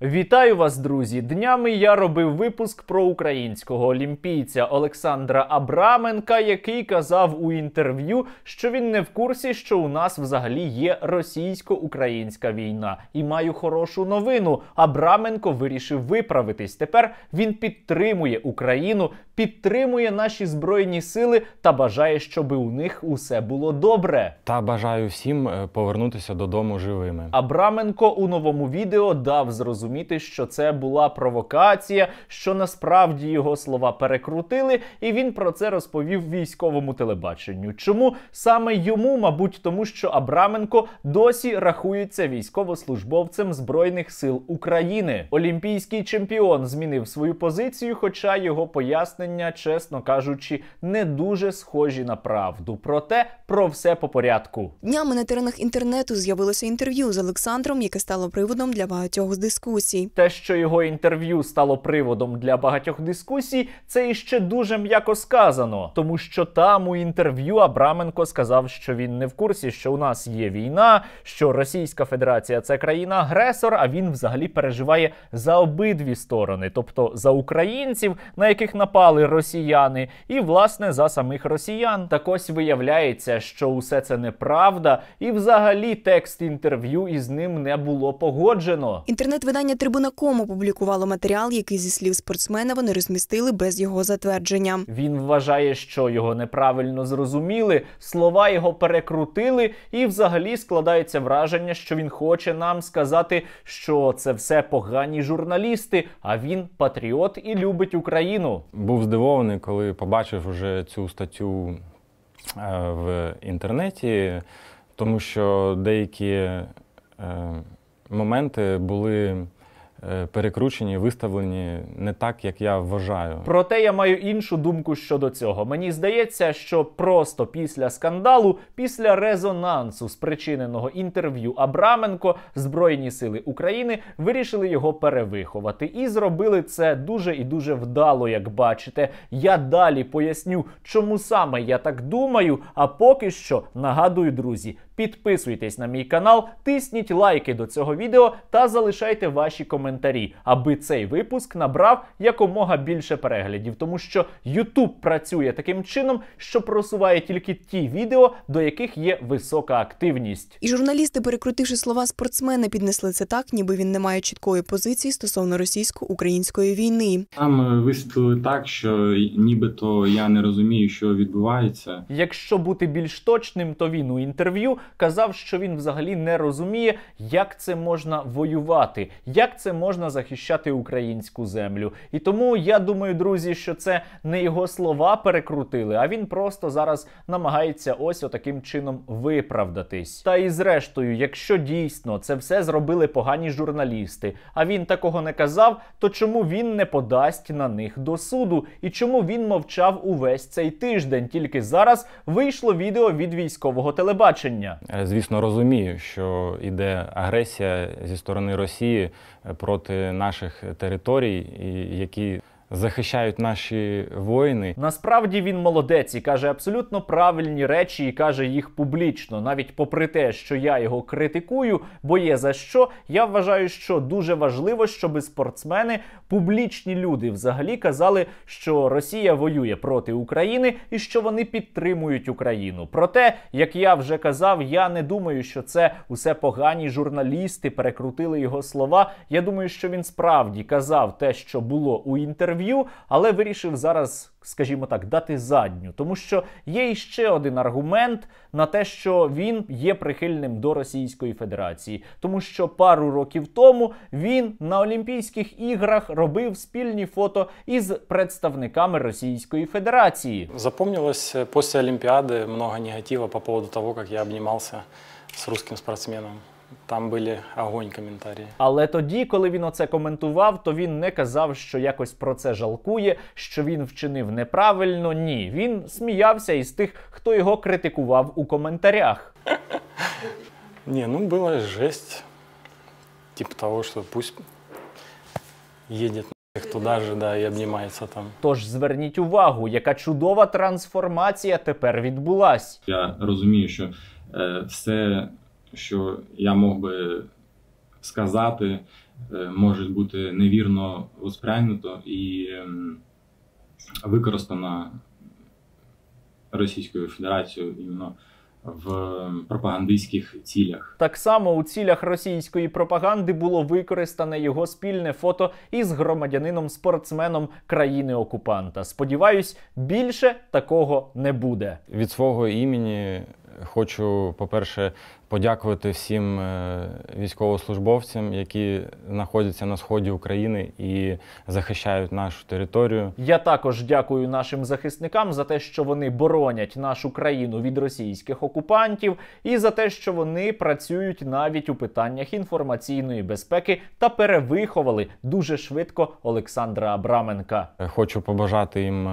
Вітаю вас, друзі! Днями я робив випуск про українського олімпійця Олександра Абраменка, який казав у інтерв'ю, що він не в курсі, що у нас взагалі є російсько-українська війна. І маю хорошу новину. Абраменко вирішив виправитись. Тепер він підтримує Україну, підтримує наші Збройні Сили та бажає, щоб у них усе було добре. Та бажаю всім повернутися додому живими. Абраменко у новому відео дав зрозуміти, що це була провокація, що насправді його слова перекрутили, і він про це розповів військовому телебаченню. Чому саме йому? Мабуть, тому що Абраменко досі рахується військовослужбовцем Збройних сил України. Олімпійський чемпіон змінив свою позицію, хоча його пояснення, чесно кажучи, не дуже схожі на правду. Проте про все по порядку. Днями на теренах інтернету з'явилося інтерв'ю з Олександром, яке стало приводом для багатьох дискусій. Те, що його інтерв'ю стало приводом для багатьох дискусій, це іще дуже м'яко сказано. Тому що там у інтерв'ю Абраменко сказав, що він не в курсі, що у нас є війна, що Російська Федерація – це країна-агресор, а він взагалі переживає за обидві сторони. Тобто за українців, на яких напали росіяни, і, власне, за самих росіян. Так ось виявляється, що усе це неправда, і взагалі текст інтерв'ю із ним не було погоджено. Інтернет-видання Трибуна.ком опублікувало матеріал, який, зі слів спортсмена, вони розмістили без його затвердження. Він вважає, що його неправильно зрозуміли, слова його перекрутили, і взагалі складається враження, що він хоче нам сказати, що це все погані журналісти, а він патріот і любить Україну. Був здивований, коли побачив вже цю статтю в інтернеті, тому що деякі моменти були перекручені, виставлені не так, як я вважаю. Проте я маю іншу думку щодо цього. Мені здається, що просто після скандалу, після резонансу, спричиненого інтерв'ю Абраменко, Збройні Сили України вирішили його перевиховати. І зробили це дуже і дуже вдало, як бачите. Я далі поясню, чому саме я так думаю, а поки що нагадую, друзі, підписуйтесь на мій канал, тисніть лайки до цього відео та залишайте ваші коментарі, аби цей випуск набрав якомога більше переглядів. Тому що YouTube працює таким чином, що просуває тільки ті відео, до яких є висока активність. І журналісти, перекрутивши слова спортсмена, піднесли це так, ніби він не має чіткої позиції стосовно російсько-української війни. Там висвітлили так, що нібито я не розумію, що відбувається. Якщо бути більш точним, то він у інтерв'ю казав, що він взагалі не розуміє, як це можна воювати, як це можна захищати українську землю. І тому я думаю, друзі, що це не його слова перекрутили, а він просто зараз намагається ось отаким чином виправдатись. Та і зрештою, якщо дійсно це все зробили погані журналісти, а він такого не казав, то чому він не подасть на них до суду? І чому він мовчав увесь цей тиждень? Тільки зараз вийшло відео від військового телебачення. Звісно, розумію, що йде агресія зі сторони Росії проти наших територій, які захищають наші воїни. Насправді він молодець і каже абсолютно правильні речі, і каже їх публічно. Навіть попри те, що я його критикую, бо є за що, я вважаю, що дуже важливо, щоб спортсмени, публічні люди взагалі казали, що Росія воює проти України і що вони підтримують Україну. Проте, як я вже казав, я не думаю, що це усе погані журналісти перекрутили його слова. Я думаю, що він справді казав те, що було у інтерв'ю, але вирішив зараз, скажімо так, дати задню. Тому що є іще один аргумент на те, що він є прихильним до Російської Федерації. Тому що пару років тому він на Олімпійських іграх робив спільні фото із представниками Російської Федерації. Запомнилось после Олимпиады много негатива по поводу того, как я обнимался с русским спортсменом. Там були огонь коментарі. Але тоді, коли він оце коментував, то він не казав, що якось про це жалкує, що він вчинив неправильно. Ні, він сміявся із тих, хто його критикував у коментарях. Ні, ну була жесть. Типа того, що пусть їде туди ж, да, і обнімається там. Тож зверніть увагу, яка чудова трансформація тепер відбулась. Я розумію, що все, що я мог би сказати, може бути невірно сприйнято і використано Російською Федерацією іменно в пропагандистських цілях. Так само у цілях російської пропаганди було використане його спільне фото із громадянином-спортсменом країни-окупанта. Сподіваюсь, більше такого не буде. Від свого імені хочу, по-перше, подякувати всім військовослужбовцям, які знаходяться на сході України і захищають нашу територію. Я також дякую нашим захисникам за те, що вони боронять нашу країну від російських окупантів, і за те, що вони працюють навіть у питаннях інформаційної безпеки та перевиховали дуже швидко Олександра Абраменка. Хочу побажати їм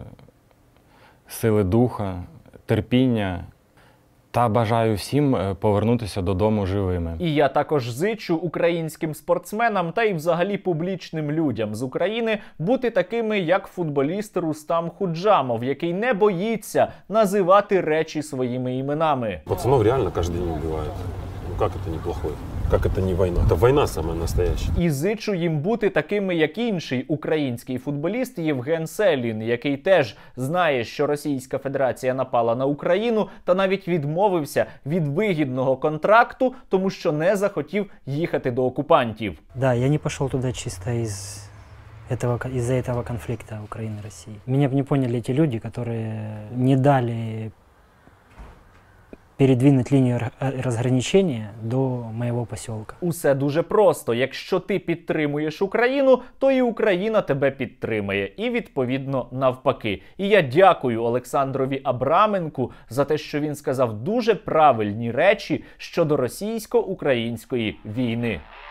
сили духа, терпіння. Та бажаю всім повернутися додому живими. І я також зичу українським спортсменам та й взагалі публічним людям з України бути такими, як футболіст Рустам Худжамов, який не боїться називати речі своїми іменами. Пацанов реально кожен день вбивають. Ну як це неплохо? Як це не війна? Це війна сама настояща. І зичу їм бути такими, як інший український футболіст Євген Селін, який теж знає, що Російська Федерація напала на Україну та навіть відмовився від вигідного контракту, тому що не захотів їхати до окупантів. Да, я не пошел туда чисто из-за этого конфликта Украины и России. Меня бы не поняли эти люди, которые не дали передвинуть лінію розграничення до моєго поселка. Усе дуже просто. Якщо ти підтримуєш Україну, то і Україна тебе підтримає. І відповідно навпаки. І я дякую Олександрові Абраменку за те, що він сказав дуже правильні речі щодо російсько-української війни.